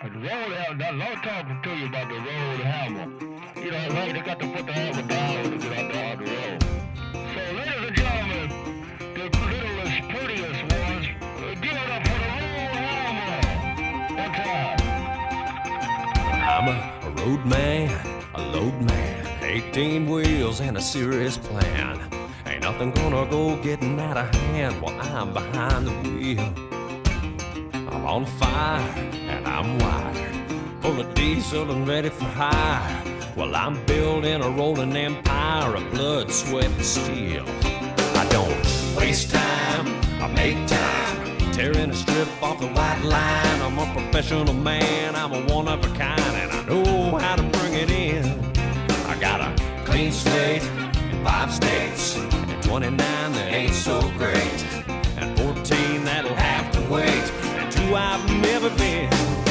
The road hammer, a lot of talking to you about the road hammer. You know, like they got to put the hammer down to get out the road. So, ladies and gentlemen, the littlest, prettiest ones, give it up for the road hammer. One time. I'm a road man, a load man, 18 wheels and a serious plan. Ain't nothing gonna go getting out of hand while I'm behind the wheel. I'm on fire and I'm wired, full of diesel and ready for hire. Well, I'm building a rolling empire of blood, sweat, and steel. I don't waste time, I make time, tearing a strip off the white line. I'm a professional man, I'm a one of a kind, and I know how to bring it in. I got a clean slate in 5 states, and 29 that ain't so great, and 14 that'll have to wait, and 2 I've never been.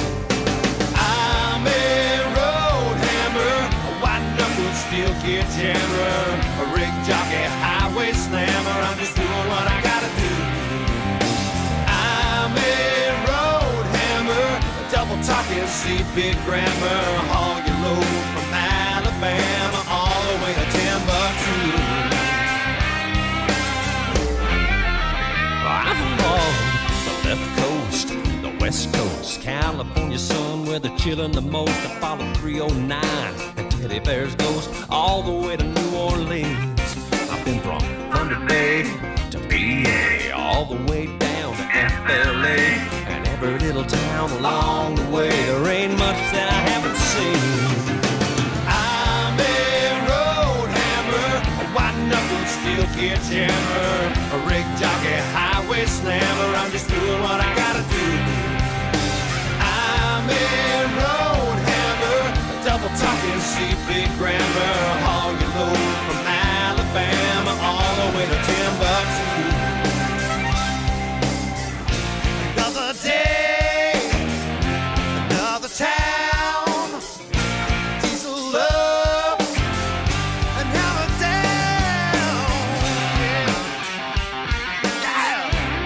I'm a road hammer, a white knuckle steel kid jammer, a rig jockey, highway slammer. I'm just doing what I gotta do. I'm a road hammer, a double talking, see big grammar, haul your load from Alabama all the way to Timbuktu. I'm along the left coast, the west coast, California sun where they're chilling the most. I follow 309 and Teddy Bear's ghost all the way to New Orleans. I've been from Thunder Bay to PA, all the way down to FLA, and every little town along the way. There ain't much that I haven't seen. I'm a road hammer, a white knuckle steel kid jammer, a rig jockey, highway slammer. I'm just doing what I gotta do. I'm a road hammer, a double talking, see big grammar, haul your load from Alabama all the way to Timbuktu. Another day, another town, diesel love, and hammer down. Yeah.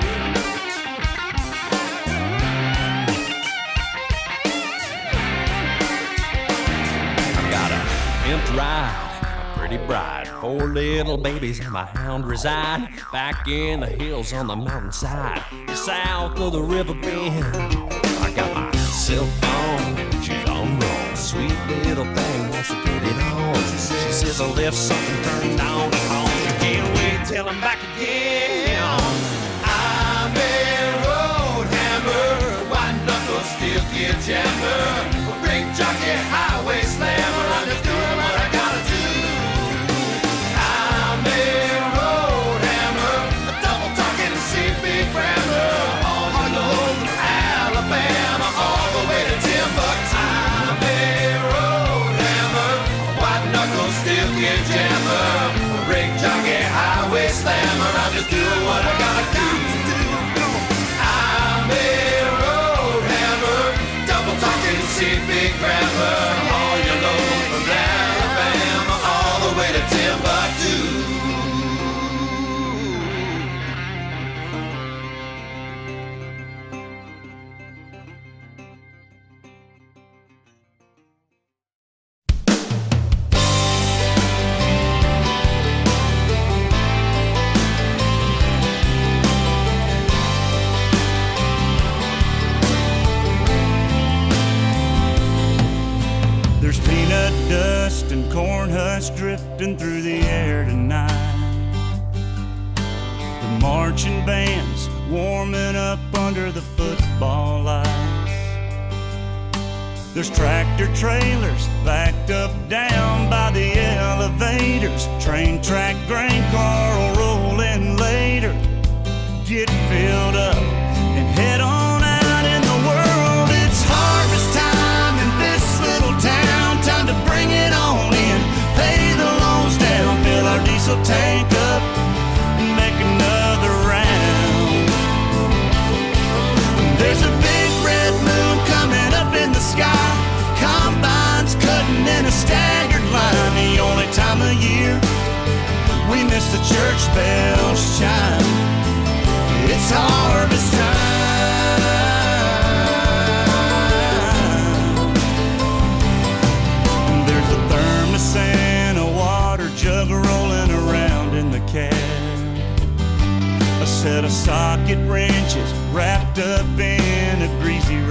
I've got a pimped ride, a pretty bride, 4 little babies and my hound reside back in the hills on the mountainside, south of the river bend. I got my cell phone, she's on roll, sweet little thing wants to get it on. She says I left something turned on at home, I can't wait till I'm back again. I'm a road hammer, white knuckle steel kid jammer, rig jockey, highway slammer. I'm just doing what I gotta do. I'm a road hammer, a double talking, see big grammar, all you know from Alabama all the way to Timbuktu. I'm a road hammer, a white knuckle steel kid jammer, a rig jockey, highway slammer. I'm just doing what I gotta do. I'm a road hammer, double talking, see big grammar, all you know from Alabama all the way to Timbuktu. There's peanut dust and corn husks drifting through the air tonight. The marching band's warming up under the football lights. There's tractor trailers backed up down by the elevators. Train track, grain car will roll in later. Get filled up and head on out in the world. It's harvest time in this little town. Time to bring it on in, pay the loans down, fill our diesel tank up, and make another round. There's a big red moon coming up in the sky, combines cutting in a staggered line. The only time of year we miss the church bells chime. It's harvest time.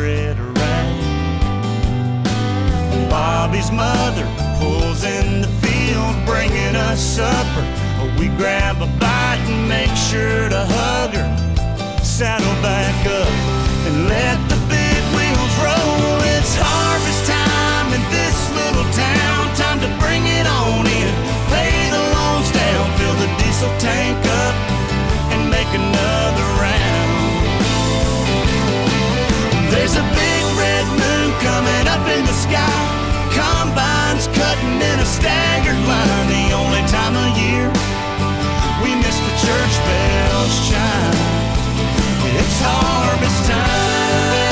tread right. Bobby's mother pulls in the field, bringing us supper. We grab a bite and make sure to hug her. Saddle back up and let the big wheels roll. It's harvest time in this little town. Time to bring it on in, pay the loans down, fill the diesel tank up, and make another round. There's a big red moon coming up in the sky. Combines cutting in a staggered line. The only time of year we miss the church bells chime. It's harvest time.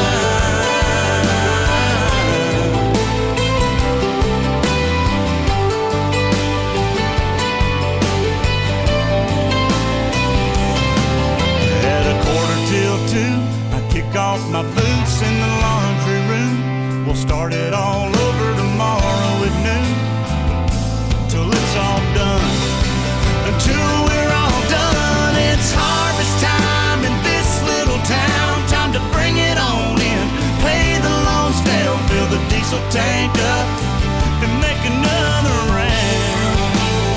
At 1:45, I kick off my boots in the laundry room. We'll start it all over tomorrow at noon, till it's all done. Until we're all done, it's harvest time in this little town. Time to bring it on in, pay the loans down, fill the diesel tank up, and make another round.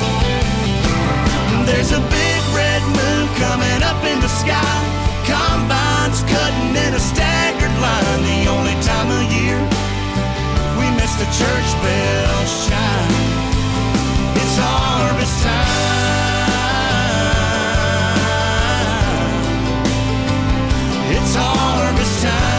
There's a big red moon coming up in the sky. Combines cutting in a staggered line. The only time of year we miss the church bells chime. It's harvest time. It's harvest time.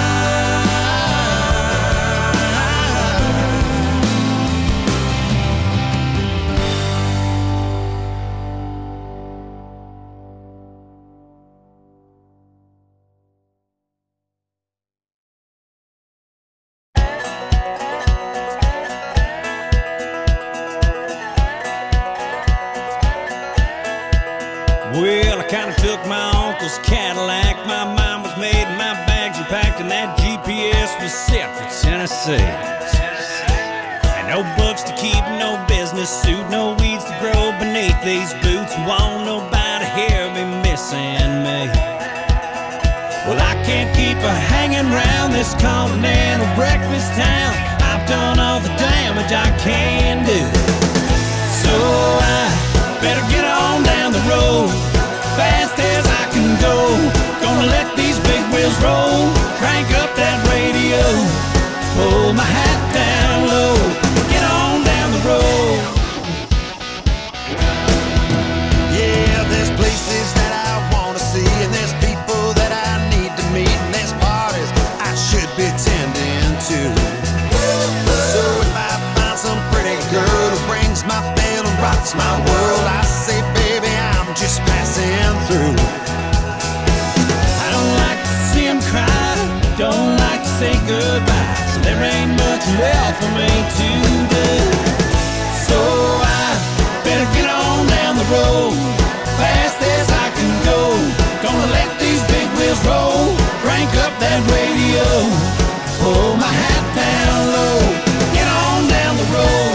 Well, I kinda took my uncle's Cadillac. My mind was made and my bags were packed, and that GPS was set for Tennessee. And no books to keep, no business suit, no weeds to grow beneath these boots. Won't nobody hear me missing me. Well, I can't keep hanging round this continental breakfast town. I've done all the damage I can do, so I better get on down the road, fast as I can go. Gonna let these big wheels roll, crank up that radio, pull my hat down low, get on down the road. Yeah, there's places that I wanna see, and there's people that I need to meet, and there's parties I should be tending to. So if I find some pretty girl who rings my bell and rocks my world, I say, baby, I'm just passing through. I don't like to see them cry, don't like to say goodbye, so there ain't much left for me to do. So I better get on down the road, fast as I can go. Gonna let these big wheels roll, crank up that radio, pull my hat down low, get on down the road.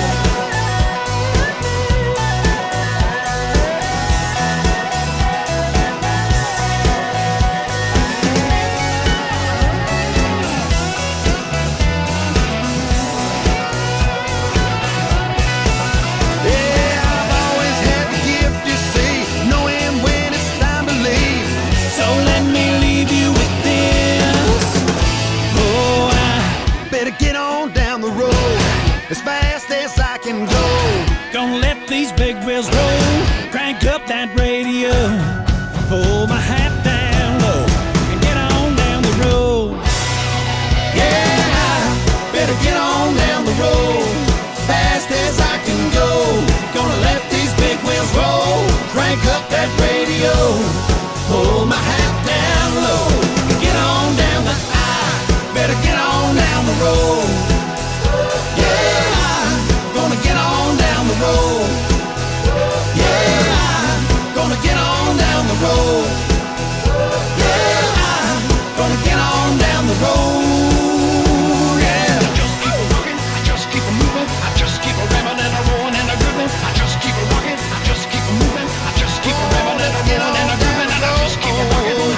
As fast as I can go. Gonna let these big wheels roll, crank up that radio, pull my hat down low, and get on down the road. Yeah, better get on down the road, fast as I can go. Gonna let these big wheels roll, crank up that radio, pull my hat down low, and get on down the aisle. Better get on down the road. Gonna get on down the road. Yeah, gonna get on down the road. Yeah, gonna get on down the road. Yeah. I just keep rocking, I just keep moving, I just keep ramming and a rolling and a grooving. I just keep rocking, I just keep moving, I just keep ramming and a rolling and a grooving, and I just keep rocking.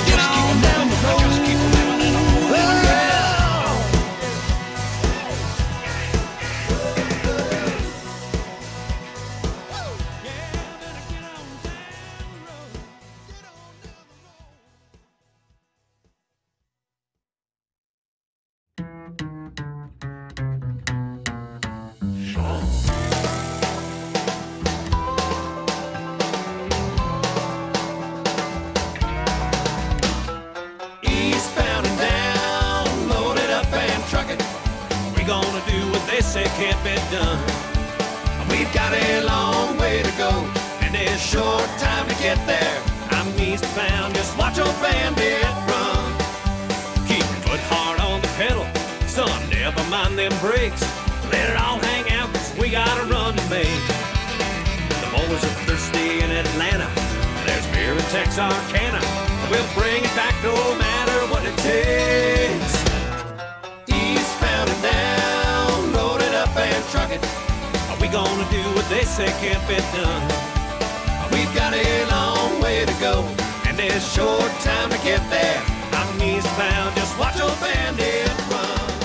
say can't be done. We've got a long way to go, and there's short time to get there. I'm eastbound, just watch old bandit run. Keep your foot hard on the pedal, son, never mind them brakes. Let it all hang out, 'cause we got a run to make. The boys are thirsty in Atlanta, there's beer in Texarkana. We'll bring it back no matter what it takes. Eastbound and down, load it up and truck it. Are we gonna do what they say can't be done? We've got a long way to go, and there's short time to get there. I'm eastbound, just watch old bandit run.